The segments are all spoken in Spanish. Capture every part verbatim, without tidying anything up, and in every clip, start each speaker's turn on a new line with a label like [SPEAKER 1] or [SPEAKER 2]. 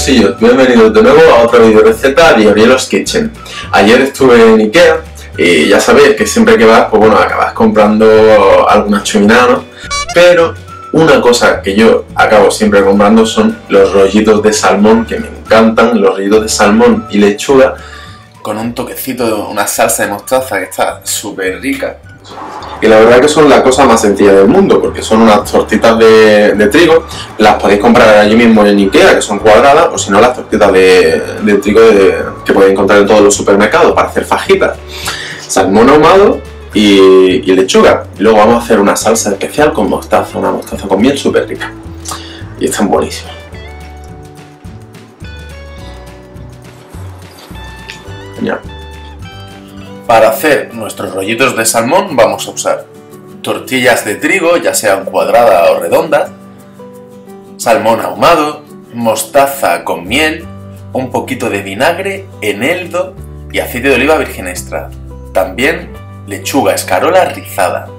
[SPEAKER 1] curiosillos, bienvenidos de nuevo a otra video receta de Orielos Kitchen. Ayer estuve en Ikea y ya sabéis que siempre que vas, pues bueno, acabas comprando algunas chuminadas, ¿no? Pero una cosa que yo acabo siempre comprando son los rollitos de salmón, que me encantan, los rollitos de salmón y lechuga, con un toquecito de una salsa de mostaza que está súper rica. Y la verdad que son la cosa más sencilla del mundo, porque son unas tortitas de, de trigo, las podéis comprar allí mismo en Ikea, que son cuadradas, o si no las tortitas de, de trigo de, que podéis encontrar en todos los supermercados para hacer fajitas. Salmón ahumado y, y lechuga. Y luego vamos a hacer una salsa especial con mostaza, una mostaza con miel súper rica. Y están buenísimas. Genial. Para hacer nuestros rollitos de salmón vamos a usar tortillas de trigo, ya sean cuadradas o redondas, salmón ahumado, mostaza con miel, un poquito de vinagre, eneldo y aceite de oliva virgen extra. También lechuga escarola rizada.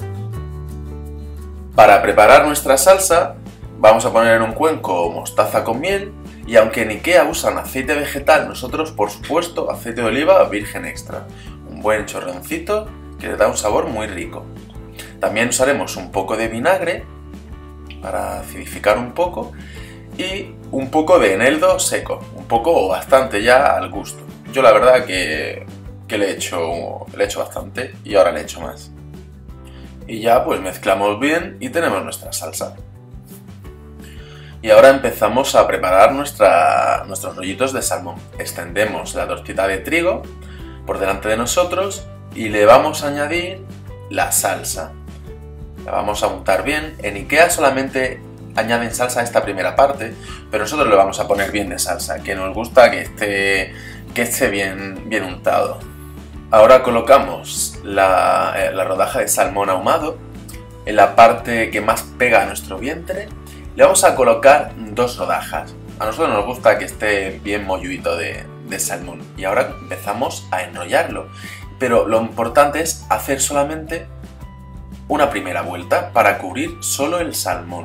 [SPEAKER 1] Para preparar nuestra salsa vamos a poner en un cuenco mostaza con miel y aunque en Ikea usan aceite vegetal, nosotros por supuesto aceite de oliva virgen extra. Un buen chorroncito que le da un sabor muy rico. También usaremos un poco de vinagre para acidificar un poco y un poco de eneldo seco, un poco o bastante ya al gusto. Yo la verdad que, que le he hecho, le he hecho bastante y ahora le he hecho más. Y ya pues mezclamos bien y tenemos nuestra salsa. Y ahora empezamos a preparar nuestra, nuestros rollitos de salmón. Extendemos la tortita de trigo por delante de nosotros y le vamos a añadir la salsa. La vamos a untar bien. En Ikea solamente añaden salsa a esta primera parte, pero nosotros le vamos a poner bien de salsa, que nos gusta que esté, que esté bien, bien untado. Ahora colocamos la, eh, la rodaja de salmón ahumado en la parte que más pega a nuestro vientre. Le vamos a colocar dos rodajas. A nosotros nos gusta que esté bien molluito de, de salmón. Y ahora empezamos a enrollarlo. Pero lo importante es hacer solamente una primera vuelta para cubrir solo el salmón.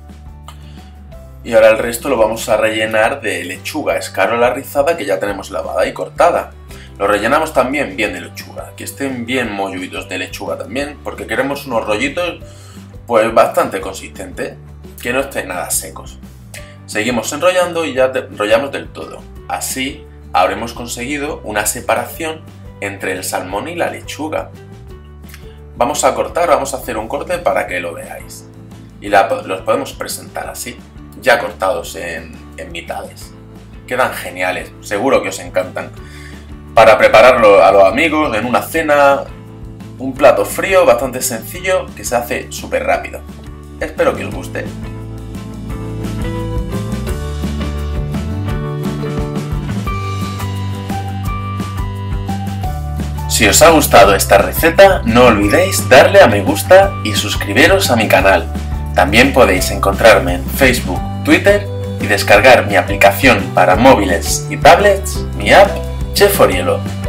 [SPEAKER 1] Y ahora el resto lo vamos a rellenar de lechuga escarola rizada que ya tenemos lavada y cortada. Lo rellenamos también bien de lechuga, que estén bien molluitos de lechuga también, porque queremos unos rollitos pues bastante consistentes, que no estén nada secos. Seguimos enrollando y ya enrollamos del todo. Así habremos conseguido una separación entre el salmón y la lechuga. Vamos a cortar, vamos a hacer un corte para que lo veáis. Y la, los podemos presentar así, ya cortados en, en mitades. Quedan geniales, seguro que os encantan. Para prepararlo a los amigos en una cena, un plato frío bastante sencillo que se hace súper rápido. Espero que os guste. Si os ha gustado esta receta, no olvidéis darle a me gusta y suscribiros a mi canal. También podéis encontrarme en Facebook, Twitter y descargar mi aplicación para móviles y tablets, mi app Chef Orielo.